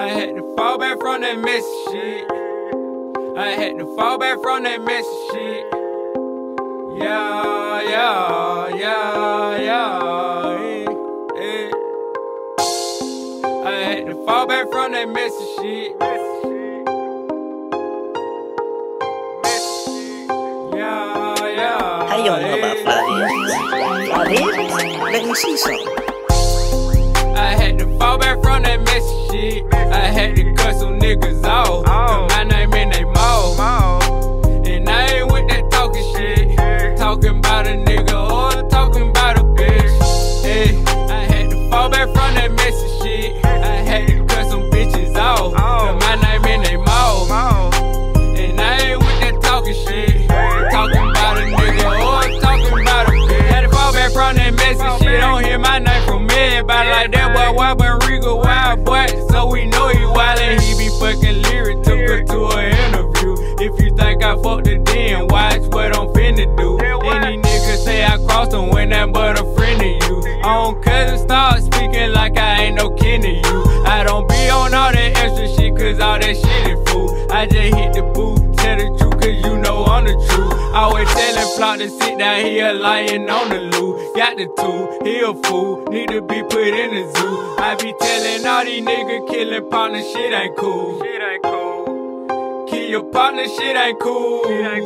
I had to fall back from that messy shit. I had to fall back from that messy shit. Yeah, yeah, yeah, yeah, yeah. I had to fall back from that messy shit. Yeah, yeah. How you don't know about Flavius? Let me see something. I had to fall back from that messy shit. I had to cut some niggas off. Cause my name in they mouth. And I ain't with that talking shit. Talking about a nigga or talking about a bitch. Hey, I had to fall back from that messy shit. I had to cut some bitches off. Cause my name in they mouth. And I ain't with that talking shit. Talking about a nigga or talking about a bitch. Had to fall back from that messy shit. Don't hear my name from everybody like that boy. Wild but Riga, wild boy. So we know he wild and he be fucking lyric. Took her to an interview. If you think I fucked her then, watch what I'm finna do. Any nigga say I crossed him when that but a friend of you. On cousin start speaking like I ain't no kin to you. I don't be on all that extra shit cause all that shit is fool. I just hit the booth, tell the truth cause you know I'm the truth. Always telling Flock to sit down, he a lion on the loose. Got the two, he a fool, need to be put in the zoo. I be telling all these niggas killing partner shit ain't cool. Kill your partner shit ain't cool.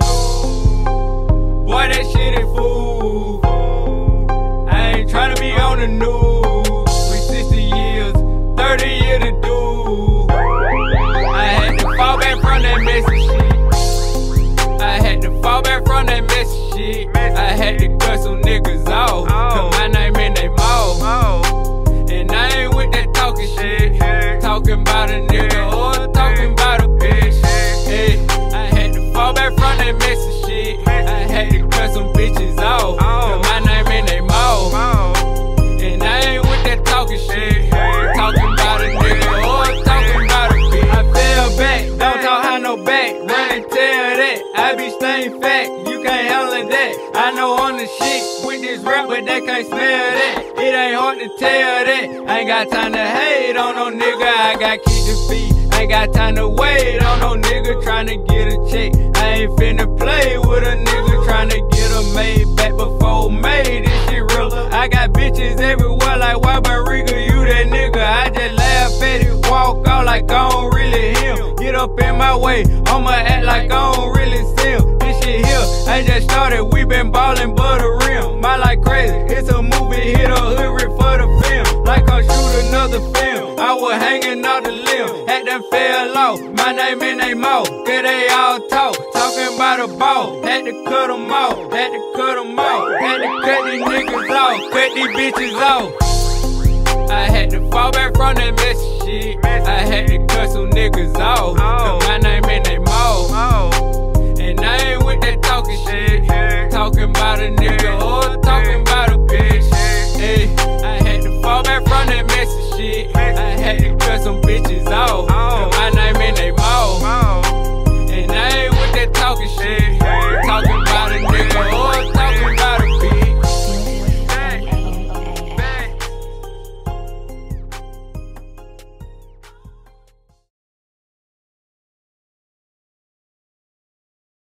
Boy that shit is fool. I ain't tryna be on the news. We 60 years, 30 years to do. I had to fall back from that messy shit. I had to fall back from that messy shit. I had to cut some niggas off. Cause my name in they mouth. And I ain't with that talking shit. Talking about a nigga or talking about a bitch. Hey, I had to fall back from that messy shit. I had to cut some bitches off. Cause my name in they mouth. And I ain't with that talking shit. Talking about a nigga or talking about a bitch. I fell back, don't talk how no back. Run and tell that, I be staying fat. You can't handle that. I know on the shit with this rap, but they can't smell that. It ain't hard to tell that. I ain't got time to hate on no nigga. I got keep the beat. Ain't got time to wait on no nigga tryna get a check. I ain't finna play with a nigga tryna get a made back before made. This shit real. I got bitches everywhere like why but Riga, you that nigga. I just laugh at it, walk out like I don't really him. Get up in my way, I'ma act like I don't really see him. This shit here, I just started, we been ballin' but the rim. My life crazy, it's a movie, hit a hood for the film. Like I shoot another film, I was hanging out the limb. Had them fell off, my name in they mouth. Cause they all talk, talking about a ball. Had to cut them off, had to cut them off. Had to cut these niggas off, cut these bitches off. I had to fall back from that messy shit. I had to cut some niggas off. Cause my name in they mouth.